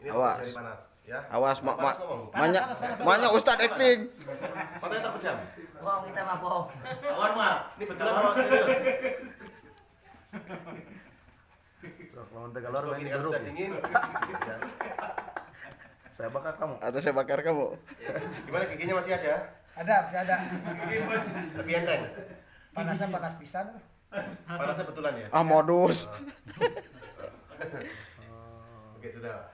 Ini Awas. panas, ya. Awas, Panas ngomong. banyak Ustadz acting. Matanya terpejam. Bohong kita mah bohong. Ini betulan mau serius. Sok lawan Tegalor Kalau main ini di kan grup. sudah dingin. Ya. Saya bakar kamu. Atau saya bakar kamu. Gimana giginya masih ada? Ada, masih ada. Lebih enteng. Panasnya panas pisan. Panasnya betulan ya. Ah, modus. Oke, sudah.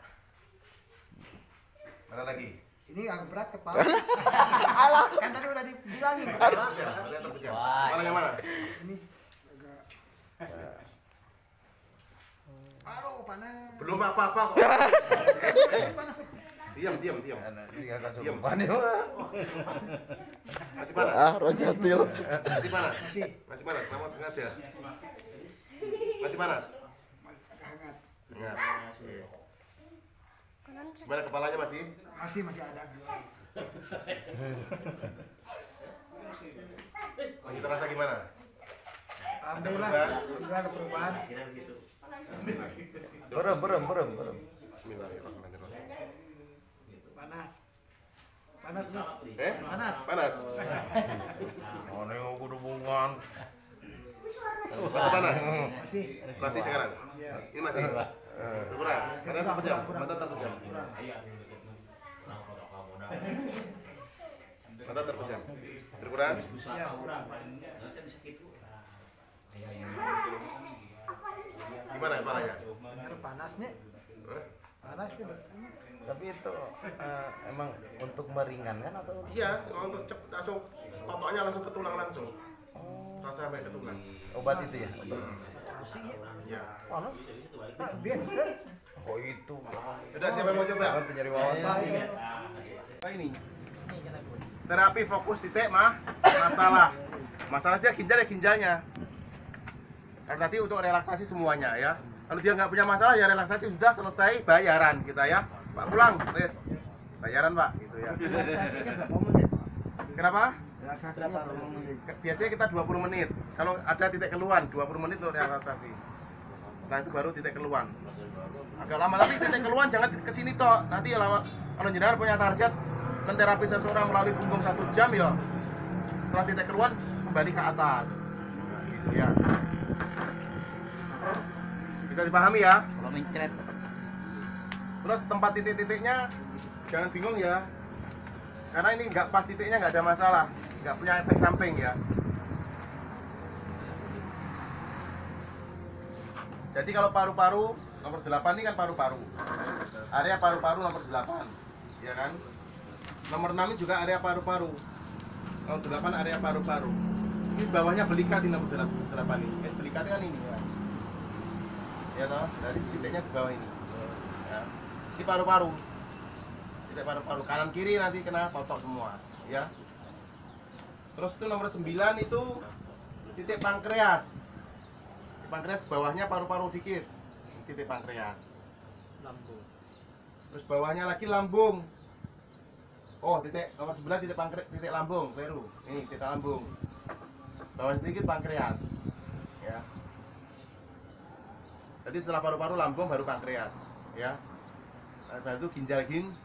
Mana lagi? Ini agak berat kepala. Alah, kan tadi udah dibilangin. Terpejam, matanya terpejam. Kepala yang mana? Ini agak aduh, panas. Belum apa-apa kok. Panas. Diam. Ini enggak Diam. kasih nih, Pak. Masih panas. Ah, Rojatil. Masih panas. Masih panas. Kamu sengaja. Masih panas. Hangat. Enggak. Gimana kepalanya masih? Masih ada. Masih terasa gimana? Alhamdulillah ada perubahan. Berem. Bismillahirrahmanirrahim. Panas. Panas, Mas. Panas. Oh, nih kudu bungan. Masih panas. Masih. Masih sekarang. Iya. Ini masih. Berkurang. Mata terpejam. Mata terpejam. Mata terpejam. Berkurang. Iya, kurang. Gimana kepalanya? Bener panasnya. Panas tuh. Tapi itu emang untuk meringankan atau? Iya, kalau untuk cepet langsung totoknya langsung ke tulang langsung. Rasa sampai ke tulang. Obat itu ya? Iya. Mana? Nah, biar ke Oh itu. Sudah siapa yang mau coba? Kan penyari wawancara. Ini. Terapi fokus titik masalah. Masalahnya ginjal ya ginjalnya. Karena tadi untuk relaksasi semuanya ya. Kalau dia nggak punya masalah ya relaksasi sudah selesai bayaran kita ya. Pak pulang, wes. Bayaran Pak gitu ya. Kenapa? Biasanya kita 20 menit. Kalau ada titik keluhan 20 menit untuk relaksasi. Setelah itu baru titik keluhan. Agak lama tapi titik keluhan jangan ke sini tok. Nanti ya lama kalau jenengan punya target menterapi seseorang melalui punggung 1 jam ya. Setelah titik keluhan kembali ke atas. Gitu ya. Bisa dipahami ya? Kalau mencret. Terus tempat titik-titiknya jangan bingung ya. Karena ini nggak pas titiknya nggak ada masalah, nggak punya efek samping ya. Jadi kalau paru-paru nomor 8 ini kan paru-paru. Area paru-paru nomor 8, ya kan? Nomor 6 ini juga area paru-paru. Nomor 8 area paru-paru. Ini bawahnya belikat di nomor 8 ini. Belikatnya kan ini, Mas. Ya toh, dari titiknya ke bawah ini. Ya. Ini paru-paru. Titik paru-paru kanan kiri nanti kena totok semua, ya. Terus itu nomor 9 itu titik pankreas. Pankreas bawahnya paru-paru dikit. Titik pankreas. lambung. Terus bawahnya lagi lambung. Oh, titik nomor 9 titik titik lambung, keliru. Ini titik lambung. Bawah sedikit pankreas. Ya. Jadi setelah paru-paru lambung baru pankreas, ya. Nah, itu ginjal.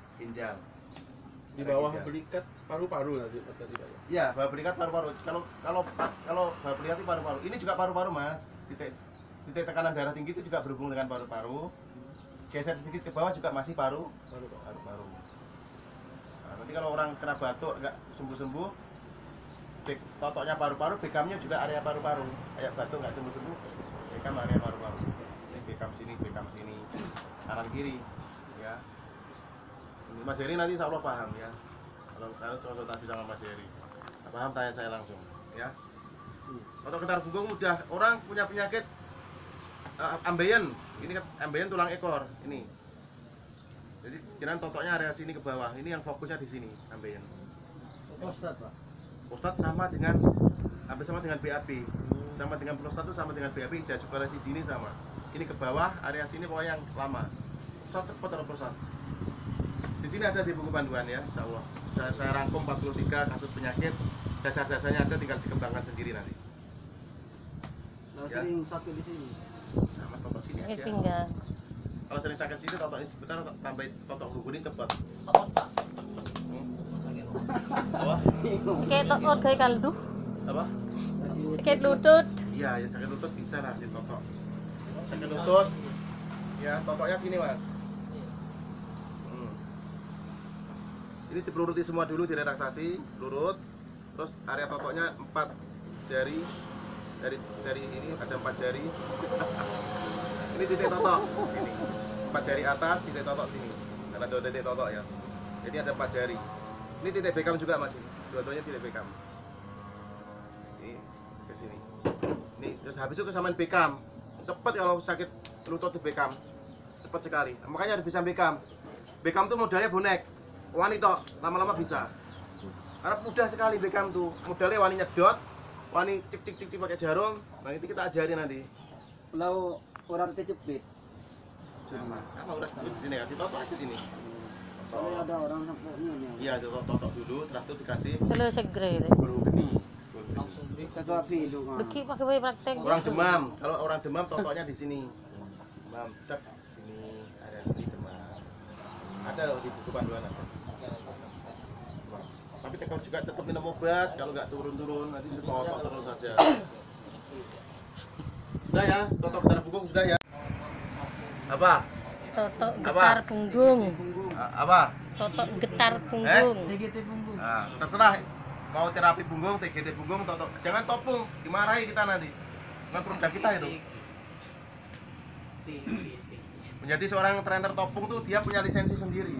Di bawah Ginjal. belikat paru-paru tadi Pak. Iya, bawah belikat paru-paru. Kalau bawah belikat itu paru-paru. Ini juga paru-paru, Mas. Titik tekanan darah tinggi itu juga berhubung dengan paru-paru. Geser sedikit ke bawah juga masih paru-paru. Nah, nanti kalau orang kena batuk enggak sembuh-sembuh, totoknya paru-paru, bekamnya juga area paru-paru. Kayak batuk enggak sembuh-sembuh, bekam area paru-paru. Ini bekam sini, kanan kiri, ya. Ini Mas Heri nanti insya Allah paham ya. Kalau konsultasi sama Mas Heri, paham tanya saya langsung, ya. Otot getar punggung udah orang punya penyakit ambeien. Ini kan ambeien tulang ekor ini. Jadi jangan totoknya area sini ke bawah. Ini yang fokusnya di sini ambeien. Prostat, Pak. Prostat sama dengan hampir sama dengan BAB. Sama dengan prostat itu sama dengan BAB, ejakulasi dini sama. Ini ke bawah area sini pokoknya yang lama. Prostat cepat atau prostat. Di sini ada di buku panduan ya, insya Allah. Saya rangkum 43 kasus penyakit. Dasar-dasarnya ada, tinggal dikembangkan sendiri nanti. Nah, sering sakit di sini. Sama totok sini Sakit aja. pinggang. Kalau sering sakit sini, totok ini sebentar, tambah totok buku ini cepat. Apa? Kayak totot kayak kaldu. Apa? Sakit lutut. Iya, ya sakit lutut bisa lah ditotok. Sakit lutut, ya totoknya sini mas. Ini dipeluruti semua dulu, direlaksasi, pelurut. Terus area totoknya 4 jari. Dari ini ada 4 jari. Ini titik totok, sini. 4 jari atas, titik totok sini. Karena ada titik totok ya. Jadi ada 4 jari. Ini titik bekam juga masih. Dua-duanya titik bekam. Ini ke sini. Ini terus habis itu kesamaan bekam. Cepat kalau sakit lutut di bekam. Cepat sekali. Makanya harus bisa bekam. Bekam tuh modalnya bonek. Wani tok, lama-lama bisa. Karena mudah sekali bekam tuh. Modalnya wani nyedot, wani cik pakai jarum. Nah itu kita ajarin nanti. Kalau orang kejepit, Sama udah di sini kan. Ditotok aja sini. soalnya ada orang sampai ini. Iya, totok dulu, terus itu dikasih Kalau segre. bulu geni. Kagak pilu kan. Deki pakai praktek. Orang demam, kalau orang demam totoknya di sini. Demam, tek sini, area sini demam. Ada loh di buku panduan ada. Tapi kalau juga tetap minum obat, kalau nggak turun-turun nanti totok terus saja. Sudah ya, totok getar punggung sudah ya. Apa? Totok getar punggung. Apa? Totok getar punggung. Nah, terserah mau terapi punggung, TGT punggung, totok. Jangan topung, dimarahi kita nanti. Dengan produk kita itu. Menjadi seorang trainer topung tuh dia punya lisensi sendiri.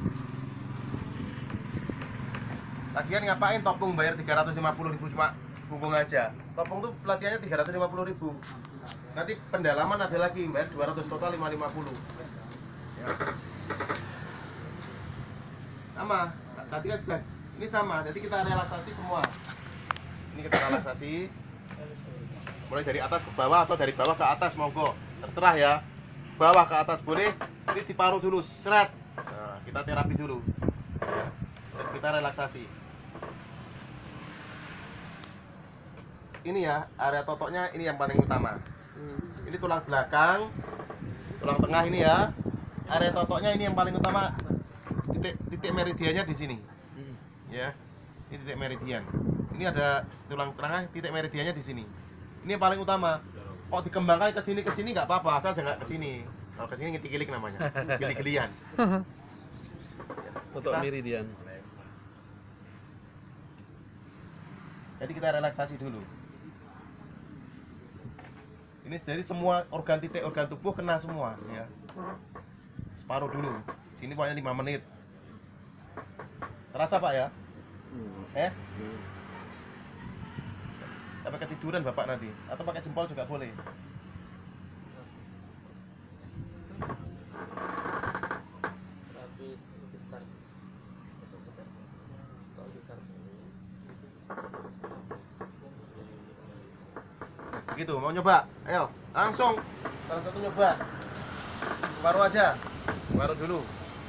Lagian ngapain topung bayar 350.000 cuma punggung aja. Topung tuh pelatihannya 350.000. Nanti pendalaman ada lagi bayar 200 total 550. Ya. Sama, tadi kan sudah ini sama. Jadi kita relaksasi semua. Ini kita relaksasi. Mulai dari atas ke bawah atau dari bawah ke atas monggo. Terserah ya. Bawah ke atas boleh. Ini diparuh dulu, seret. Nah, kita terapi dulu. Ya. Dan kita relaksasi. Ini ya, area totoknya ini yang paling utama. Ini tulang belakang, tulang tengah ini ya. Area totoknya ini yang paling utama. Titik meridiannya di sini. Ya. Ini titik meridian. Ini ada tulang tengah, titik meridiannya di sini. Ini yang paling utama. Kok dikembangkan ke sini nggak apa-apa, asal jangan ke sini. Kalau ke sini ngetik-gilik namanya. Gilik-gilian. Totok meridian. Jadi kita relaksasi dulu. Ini dari semua organ titik organ tubuh kena semua ya. Separuh dulu. Sini pokoknya 5 menit. Terasa Pak ya? Sampai ketiduran Bapak nanti atau pakai jempol juga boleh. Gitu, mau nyoba? Ayo, langsung. Salah satu nyoba. Separuh aja. Separuh dulu.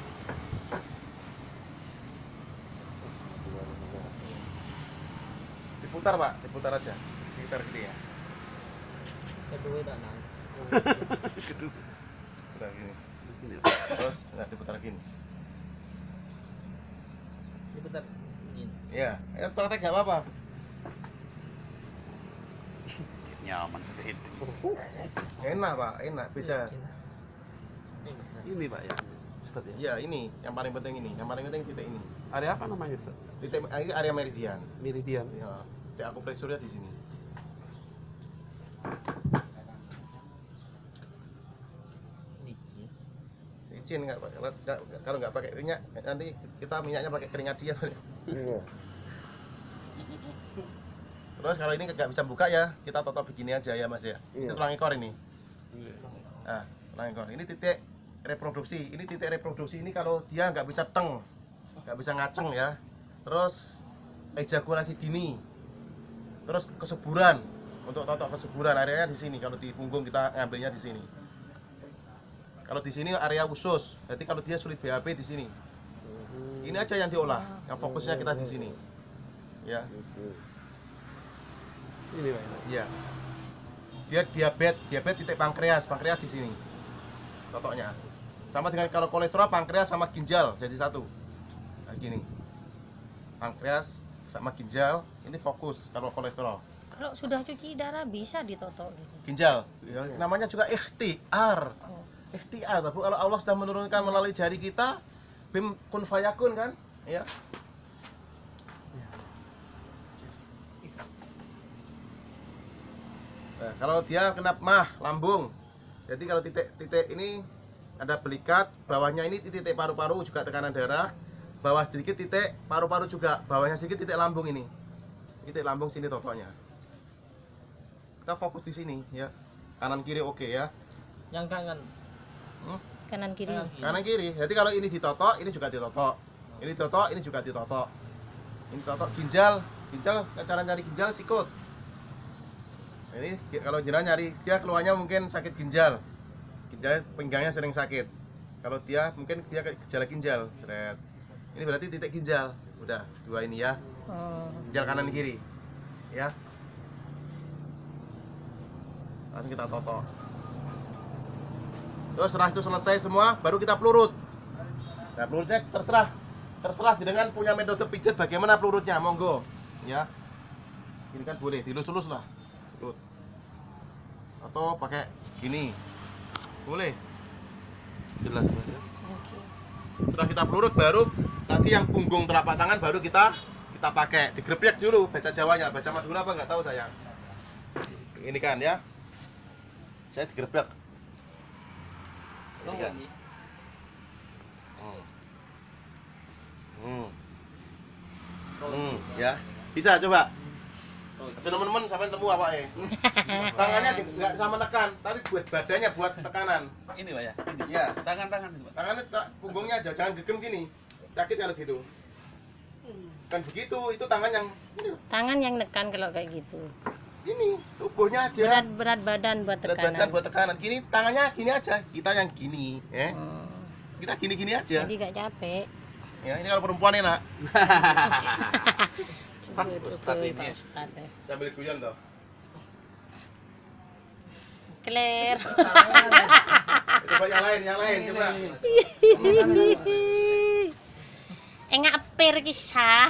Diputar, Pak. Diputar aja. Diputar gini ya. Kedua tak nang. Putar gini. Terus, nah, diputar gini. Diputar gini. Iya, ayo praktek nggak apa-apa. Nyaman sedikit. Enak Pak, enak, bisa. Ini Pak ya, Ustaz ya. Iya ini, yang paling penting ini, yang paling penting titik ini. Area apa namanya Ustaz? Titik ini area meridian. Meridian. Ya, titik akupresurnya di sini. Licin nggak Pak? Kalau nggak pakai minyak, nanti kita minyaknya pakai keringat dia. Pak. Terus kalau ini nggak bisa buka ya, kita totok begini aja ya Mas ya. Itu tulang ekor ini. Nah, tulang ekor. Ini titik reproduksi. Ini titik reproduksi ini kalau dia nggak bisa teng, nggak bisa ngaceng ya. Terus ejakulasi dini. Terus kesuburan. Untuk totok kesuburan areanya di sini. Kalau di punggung kita ngambilnya di sini. Kalau di sini area usus. Jadi kalau dia sulit BAB di sini. Ini aja yang diolah. Yang fokusnya kita di sini. Ya. Ini Pak. Iya. Dia diabetes titik pankreas di sini. totoknya. Sama dengan kalau kolesterol, pankreas sama ginjal jadi satu. Nah, gini. Pankreas sama ginjal ini fokus kalau kolesterol. Kalau sudah cuci darah bisa ditotok gitu. Ginjal, namanya juga ikhtiar. Oh. Ikhtiar, tapi kalau Allah sudah menurunkan melalui jari kita, bim kun fayakun kan, ya. Nah, kalau dia kena mah lambung, jadi kalau titik-titik ini ada belikat, bawahnya ini titik paru-paru juga tekanan darah, bawah sedikit titik paru-paru juga, bawahnya sedikit titik lambung ini, titik lambung sini totoknya. Kita fokus di sini ya, kanan kiri oke ya. Yang kanan. Kanan kiri. Kanan kiri. Jadi kalau ini ditotok, ini juga ditotok. Ini ditotok, ini juga ditotok. Ini totok ginjal, cara nyari ginjal sikut. Ini kalau jenengan nyari dia keluarnya mungkin sakit ginjal. Ginjal pinggangnya sering sakit. Kalau dia mungkin dia gejala ginjal, seret. Ini berarti titik ginjal. Udah, dua ini ya. Ginjal kanan kiri. Ya. Langsung kita totok. Terus setelah itu selesai semua, baru kita pelurut. Nah, pelurutnya terserah jenengan punya metode pijat bagaimana pelurutnya, monggo. Ya. Ini kan boleh dilus-lus lah. Pelurut. Atau pakai gini. Boleh. Jelas ya. Setelah kita pelurut baru nanti yang punggung telapak tangan baru kita pakai digrebyek dulu bahasa Jawanya, bahasa Madura apa nggak tahu saya. Ini kan ya. Saya digrebyek. Ini kan. Ya. Bisa coba. Teman-teman sampai temu apa ya? Tangannya nggak sama tekan, tapi buat badannya buat tekanan. Ini Pak ya. Ya. Tangan-tangan Pak. Tangannya punggungnya aja, jangan gegem gini. Sakit kalau gitu. Kan begitu, itu tangan yang ini. Tangan yang nekan kalau kayak gitu. Ini tubuhnya aja. Berat badan buat Berat tekanan. badan buat tekanan. Gini tangannya gini aja, kita yang gini, ya. Kita gini-gini aja. Jadi gak capek. Ya, ini kalau perempuan enak. Ustadz ini. Pak Ustadz ya. Sambil guyon toh. Clear. Coba yang lain coba. Enggak per kisah.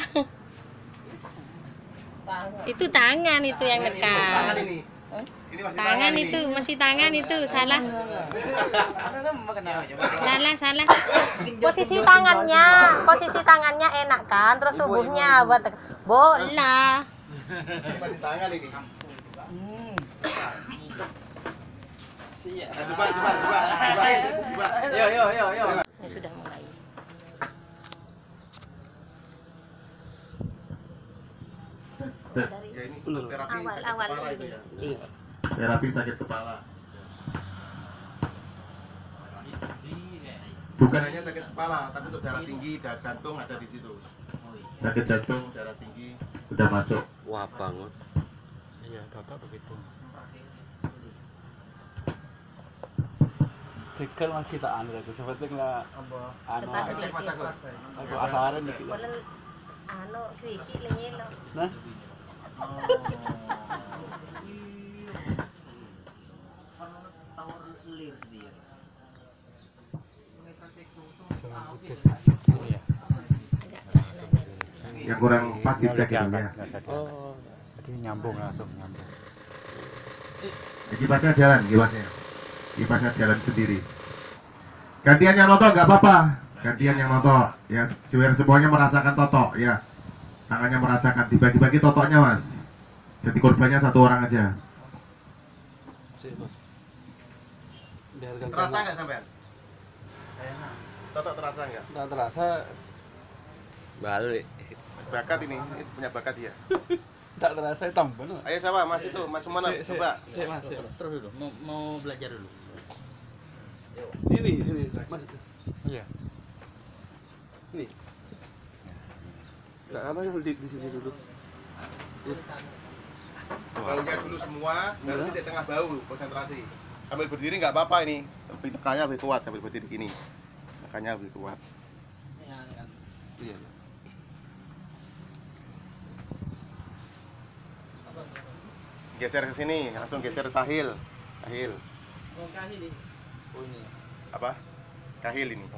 Itu tangan itu yang Tangan nekan. ini. Ini masih Tangan ini. itu masih tangan itu salah. Salah. Posisi tangannya enak kan, terus tubuhnya buat bola. Ini masih tangan ini. Nah, coba. Yo. Ya sudah mulai. Ya ini terapi sakit Awal kepala dulu. itu ya. Terapi sakit kepala. Bukan hanya sakit kepala, tapi untuk darah tinggi, darah jantung ada di situ. Sakit jantung, darah tinggi sudah masuk. Wah banget. Iya, totok begitu. Cekel masih tak anu aku seperti nggak anu. Tetap Cek Mas Agus. Aku asaran dikit. Boleh anu kriki lenyelo. Nah, Yang kurang pas dicek itu ya. Oh, jadi nyambung langsung nyambung. Kipasnya jalan, kipasnya jalan sendiri. Gantian yang notok nggak apa-apa. Gantian yang notok. Ya, biar semuanya merasakan totok ya. Tangannya merasakan, dibagi-bagi totoknya mas. Jadi korbannya satu orang aja. sih Mas. Terasa nggak sampean? Totok terasa nggak? Nggak terasa. Balik. Bakat ini punya bakat dia. Tak terasa tambah. Ayo siapa mas itu, mas mana? Coba. Mas. Terus dulu. Mau belajar dulu. Ini Mas. Iya. Ini. Enggak katanya di sini dulu. Baunya dulu semua, baru di tengah bau, konsentrasi. Sambil berdiri nggak apa-apa ini, tapi tekannya lebih kuat sambil berdiri gini. Tekannya lebih kuat. Iya. Geser ke sini, langsung geser tahil. Oh ini. apa? Kahil ini.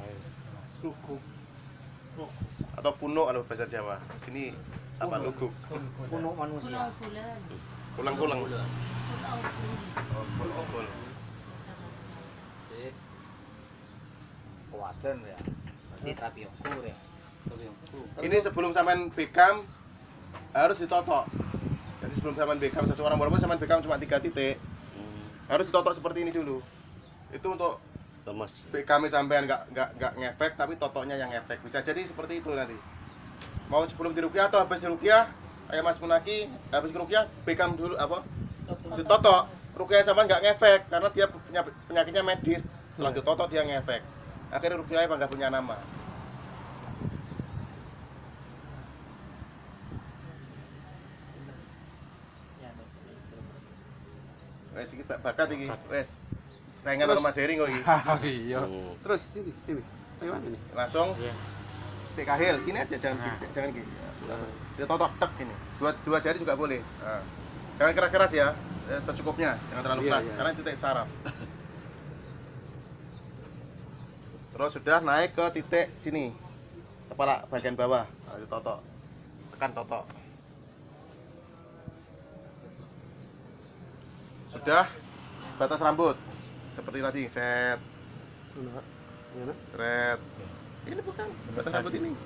Atau puno kalau bahasa Jawa. Sini apa luguk? Kuno manusia. Kulang-kulang. Oh, kul. Kuatan ya. Berarti Trapiongko ya. Ini sebelum sampean bekam harus ditotok. Jadi sebelum sampean bekam seseorang, walaupun sampean bekam cuma 3 titik, harus ditotok seperti ini dulu. Itu untuk Lemas. bekam sampean nggak ngefek, tapi totoknya yang ngefek. Bisa jadi seperti itu nanti. Mau sebelum diruqyah atau habis diruqyah, kayak Mas Munaki, habis diruqyah bekam dulu apa? Ditotok. Ruqyah sampean nggak ngefek karena dia punya penyakitnya medis. Setelah ditotok dia ngefek. Akhirnya ruqyahnya nggak punya nama. Wes iki bakat iki. Wes. Saingan karo Mas Heri kok iki. Iya. Terus ini. Bagaimana ini? Langsung titik kahil. Gini aja jangan gini. Langsung. Dia totok tek ini. Dua jari juga boleh. Nah. Jangan keras-keras ya. Secukupnya, jangan terlalu Iya, keras iya. karena titik saraf. Terus sudah naik ke titik sini. Kepala bagian bawah. Nah, ditotok. Tekan totok. Sudah batas rambut seperti tadi set seret ini bukan batas rambut ini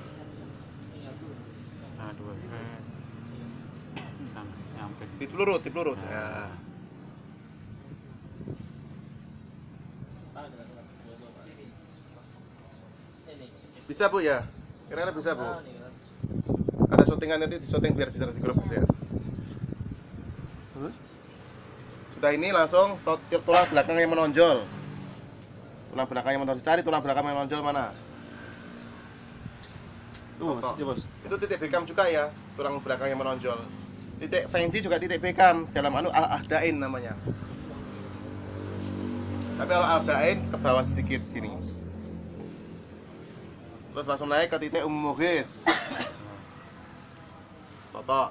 dipelurut ya. Bisa Bu ya, kira-kira bisa Bu. Ada syutingan nanti, di syuting biar secara di grup ya. Sudah ini langsung tulang belakang yang menonjol. Tulang belakang yang menonjol. Cari tulang belakang yang menonjol mana? Tuh, Mas. Toto. Iya, Bos. Itu titik bekam juga ya, tulang belakang yang menonjol. Titik fancy juga titik bekam, dalam al-ahdain namanya. Tapi kalau al-ahdain ke bawah sedikit sini. Terus langsung naik ke titik umumugis. Toto.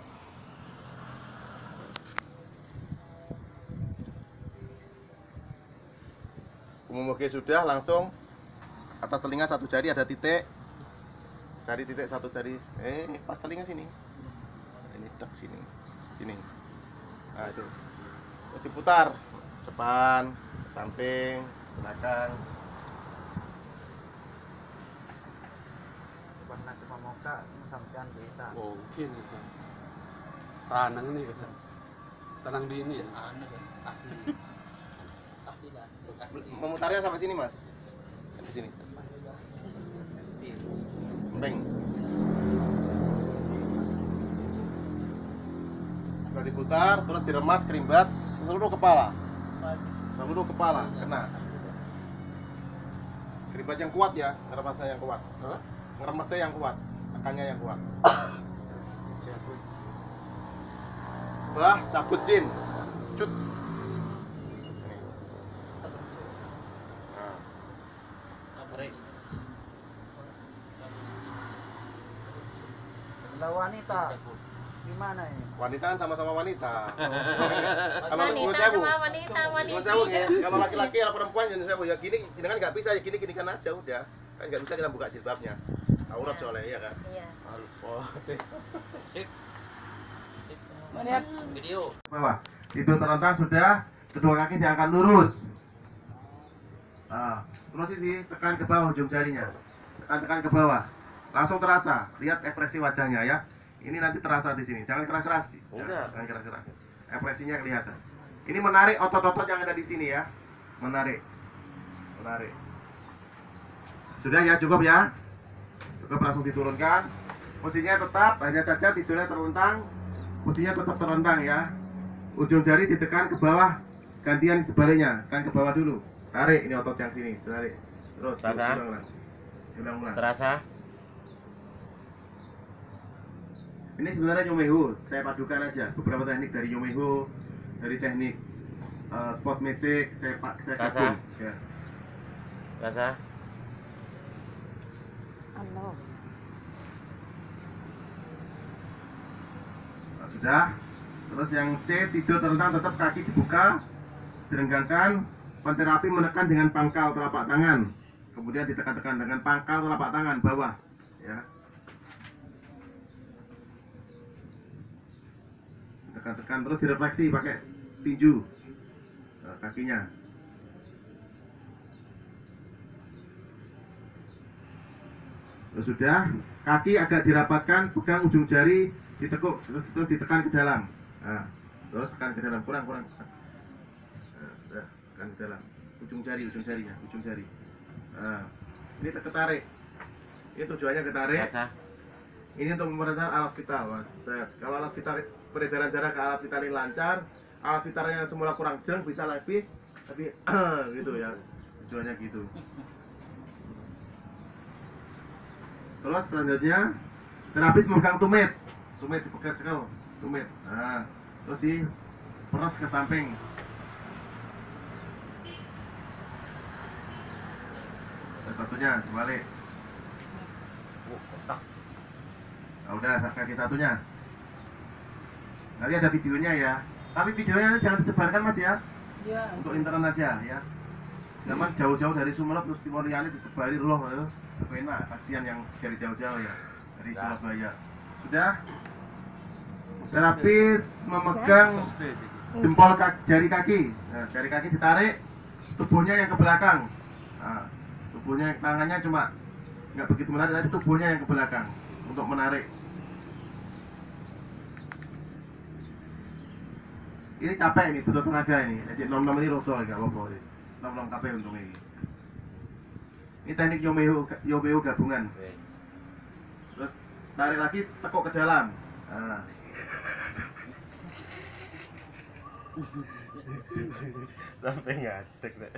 Umumugis sudah, langsung atas telinga satu jari ada titik. Cari titik satu jari, pas telinga sini. Ini tek sini, sini. Nah itu, terus diputar depan, samping, belakang. Warna sepamoka sampean desa. Mungkin. Tanang ini kesan. Tanang di ini ya. Memutarnya sampai sini mas, sampai sini. Beng. Setelah diputar, terus diremas kerimbat seluruh kepala. Seluruh kepala kena. Kerimbat yang kuat ya, ngeremasnya yang kuat. Ngeremasnya yang kuat, tekannya yang kuat. Setelah cabut jin, cut. Lah wanita. Gimana ini? Wanita kan sama-sama wanita. Kalau Wanita nyuwun sewu, sama wanita, nyuwun sewu ya. Kalau laki-laki atau perempuan nyuwun sewu ya gini, kan nggak bisa ya gini kan aja udah. Kan nggak bisa kita buka jilbabnya. Aurat soalnya ya kan. Iya. Video. Bawah. Itu terlentang sudah, kedua kaki diangkat lurus. Nah, terus ini tekan ke bawah ujung jarinya. Tekan ke bawah. Langsung terasa, lihat ekspresi wajahnya ya. Ini nanti terasa di sini. Jangan keras-keras. Jangan keras-keras. Ekspresinya kelihatan. Ini menarik otot-otot yang ada di sini ya. Menarik. Sudah ya, cukup ya. Cukup, langsung diturunkan. Posisinya tetap, hanya saja tidurnya terlentang. Posisinya tetap terlentang ya. Ujung jari ditekan ke bawah. Gantian sebaliknya, kan ke bawah dulu. Tarik ini otot yang sini, tarik. Terus Terasa? ulang-ulang. Terasa? Ini sebenarnya Yomehu, saya padukan aja beberapa teknik dari Yomehu, dari teknik spot music, saya Rasa? gabung. Ya. Terasa? Allah. Nah, sudah. Terus yang C tidur terlentang tetap kaki dibuka, direnggangkan, Penterapi menekan dengan pangkal telapak tangan, kemudian ditekan-tekan dengan pangkal telapak tangan bawah, ya. Tekan-tekan terus direfleksi pakai tinju kakinya. Sudah, kaki agak dirapatkan, pegang ujung jari, ditekuk, terus itu ditekan ke dalam. Nah, terus tekan ke dalam, kurang. Nah, tekan ke dalam, ujung jarinya, ujung jari. Nah, ini ketarik. Ini tujuannya ketarik. Biasa. Ini untuk memperlancar alat vital, Mas. Kalau alat vital, peredaran darah ke alat vital ini lancar, alat vitalnya semula kurang jeng bisa lebih, tapi gitu ya, tujuannya gitu. Terus selanjutnya terapis memegang tumit dipegang cekel, tumit. Nah, terus diperes ke samping. Terus satunya dibalik. Nah, udah kaki satunya. Nanti ada videonya ya. Tapi videonya jangan disebarkan Mas ya. Iya. Untuk internet aja ya. Zaman jauh-jauh dari Sumenep terus Timor Leste disebari loh itu. Enak, kasihan yang dari jauh-jauh ya, dari Surabaya. Sudah? Terapis memegang jempol jari kaki. Nah, jari kaki ditarik, tubuhnya yang ke belakang. Nah, tubuhnya, tangannya cuma nggak begitu menarik, tapi tubuhnya yang ke belakang untuk menarik. Ini capek ini, butuh tenaga ini. Ejek nom-nom ini rosol nggak apa-apa. Nom-nom kabeh untungnya ini. Ini teknik Yomeo gabungan. Terus tarik lagi, tekuk ke dalam. Nah. Sampai ngadek deh.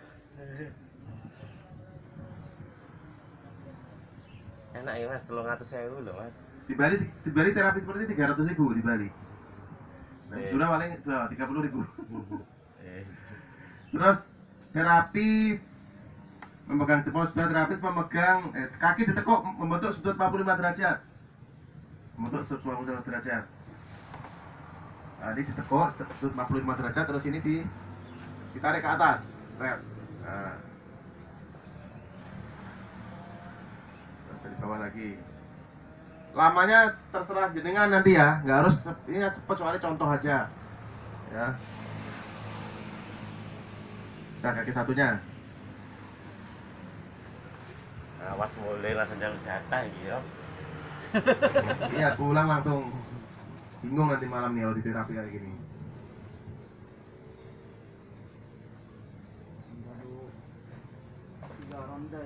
Enak ya Mas, 300.000 loh Mas. Di Bali terapi seperti 300.000 di Bali. Nah, sudah paling 30.000. Terus terapis memegang jempol, sudah terapis memegang kaki ditekuk membentuk sudut 45 derajat. Membentuk sudut 45 derajat. Nah, ini ditekuk sudut 45 derajat, terus ini ditarik ke atas. Straight. Nah. Terus di bawah lagi. Lamanya terserah jenengan nanti ya, nggak harus ini cepet, soalnya contoh aja. Ya. Nah, kaki satunya. Awas mulai langsung jalan jatah gitu. Iya, aku ulang langsung. Bingung nanti malam nih kalau di terapi kayak gini. Baru 3 ronde.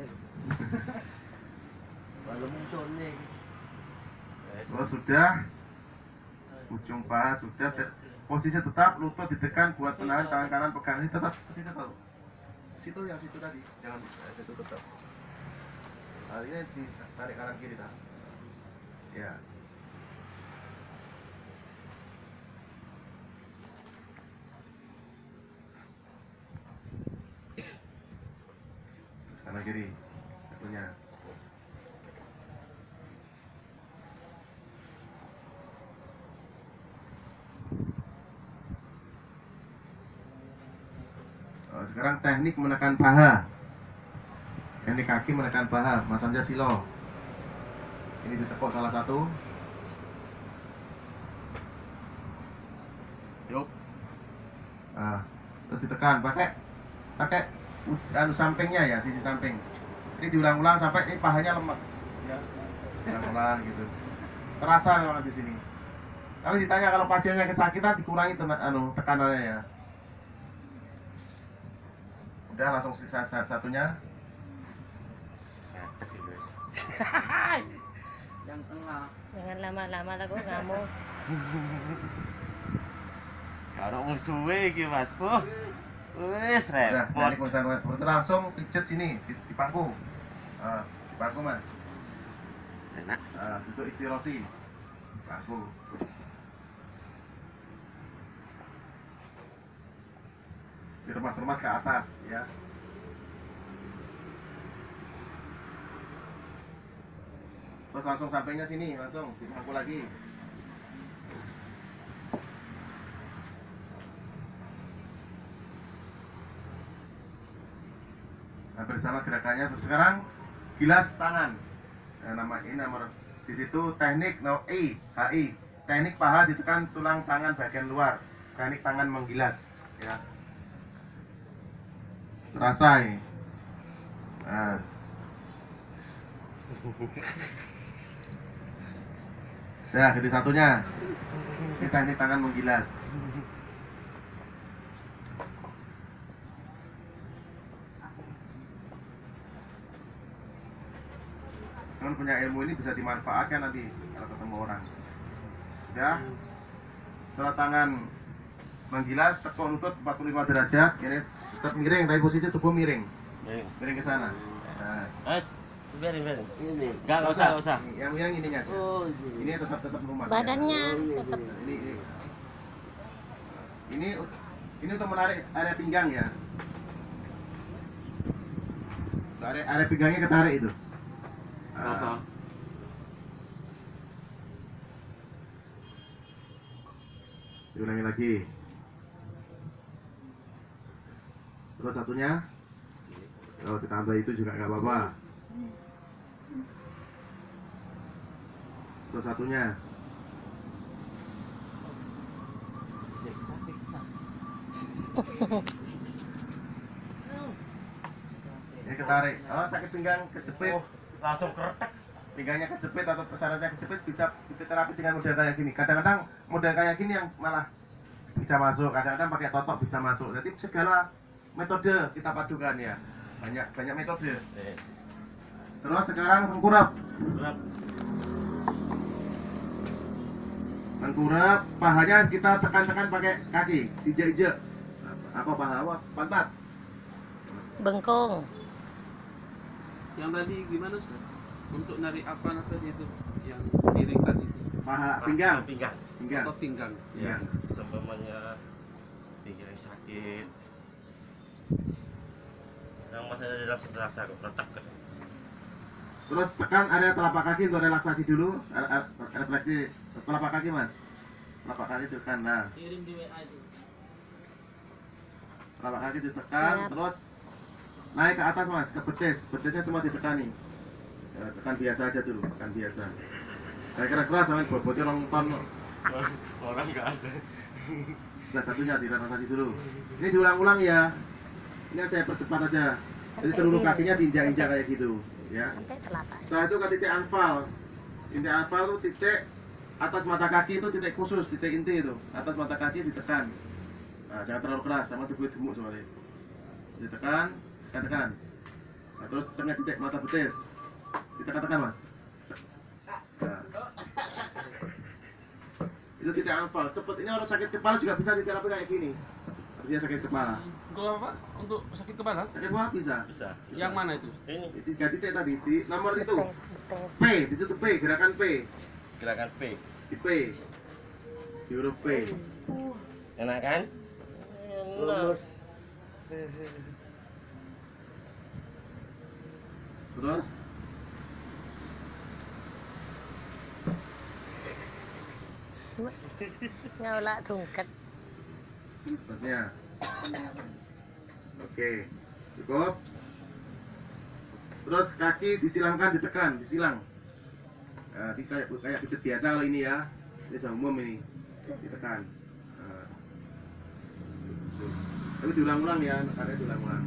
Baru muncul nih. Terus sudah, ujung paha sudah, posisi tetap, lutut ditekan buat menahan, tangan kanan pegang ini tetap, posisi tetap. Situ yang situ tadi, jangan situ tetap. Nah, ini ditarik kanan kiri tak? Ya. Terus kanan kiri, satunya. Sekarang teknik menekan paha. Teknik kaki menekan paha, Mas Anja Silo. Ini ditekuk salah satu. Yuk. Nah, terus ditekan pakai sampingnya ya, sisi samping. Ini diulang-ulang sampai ini pahanya lemes, ya. Diulang-ulang gitu. Terasa memang di sini. Tapi ditanya kalau pasiennya kesakitan dikurangi tekanannya ya. Udah langsung satunya. Yang tengah. Jangan lama-lama aku ngamuk. Karo musuhe iki Mas. Wis Udah, repot. teknik menekan seperti itu langsung pijet sini di pangku. Di pangku Mas. Enak. Duduk istirosi. Pangku. Diremas-remas ke atas ya. Terus langsung sampingnya sini, langsung dipangku lagi. hampir sama gerakannya. Terus sekarang gilas tangan. Nah, nama ini nomor di situ teknik HI. Teknik paha ditekan tulang tangan bagian luar. Teknik tangan menggilas, ya. Terasa ini. Nah. Ya, ganti satunya. Ini teknik tangan menggilas. Teman punya ilmu ini bisa dimanfaatkan nanti kalau ketemu orang. Ya. Setelah tangan menggilas, tekuk lutut 45 derajat. Ini tetap miring, tapi posisi tubuh miring. Miring ke sana. Nah. Mas, biarin. Enggak usah. Yang miring ininya aja. Ini tetap rumah. Badannya tetap. Ini untuk menarik area pinggang ya. Area pinggangnya ketarik itu. Rasa. Diulangi lagi. Terus satunya. Oh, ditambah itu juga nggak apa-apa. Terus satunya. Ini ketarik. Oh, sakit pinggang kejepit. Langsung keretek. Pinggangnya kejepit atau persarafnya kejepit bisa terapi dengan model kayak gini. Kadang-kadang model kayak gini yang malah bisa masuk. Kadang-kadang pakai totok bisa masuk. Jadi segala metode kita padukan ya. Banyak metode. Terus sekarang tengkurap. Tengkurap, pahanya kita tekan-tekan pakai kaki, injek-injek. Apa paha? Pantat. Bengkung. Yang tadi gimana Ustaz? Untuk narik apa tadi itu? Yang miring tadi itu. Paha, pinggang. Pinggang. Pinggang. Atau pinggang. Ya, seumpamanya pinggang sakit. Yang masih ada rasa kok, retak kan. Terus tekan area telapak kaki untuk relaksasi dulu. Refleksi telapak kaki mas. Telapak kaki tekan. Nah. Telapak kaki ditekan. Siap. Terus naik ke atas mas, ke betis. Betisnya semua ditekani. Ya, tekan biasa aja dulu. Tekan biasa. Saya kira keras sama bobotnya ton. Orang nggak ada. Nah satunya direlaksasi dulu. Ini diulang-ulang ya. Ini saya percepat aja. Jadi Sampai seluruh sini. kakinya diinjak-injak kayak gitu. Ya. Sampai telapak. Setelah itu ke titik anfal. Titik anfal itu titik atas mata kaki itu titik khusus, titik inti itu. Atas mata kaki ditekan. Nah, jangan terlalu keras, sama tubuh gemuk soalnya. Ditekan, tekan. Nah, terus tengah titik mata betis. Ditekan-tekan mas. Nah. Itu titik anfal. Cepet ini orang sakit kepala juga bisa diterapi kayak gini. Dia sakit kepala. Untuk apa? Untuk sakit kepala? Sakit kepala bisa. Bisa. Yang mana itu? Ini Di 3 titik tadi di nomor itu. Betes. P, di situ P, gerakan P. gerakan P. Di P. Di huruf P. Enak kan? Enak. Terus Nyolak sungket. terusnya. Oke. Cukup. Terus kaki disilangkan, ditekan, disilang. Nah, ini kayak pijet biasa kalau ini ya. Ini sudah umum ini. Ditekan. Nah. Tapi diulang-ulang ya, karena diulang-ulang.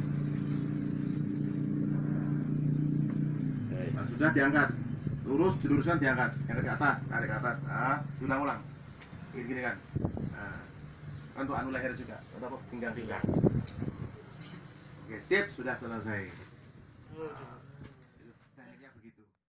Nah, sudah diangkat. Lurus, diluruskan, diangkat. Angkat ke atas, tarik ke atas. Nah, diulang-ulang. Gini kan. Nah, untuk anu leher juga. Untuk apa? Pinggang. Oke, sip, sudah selesai.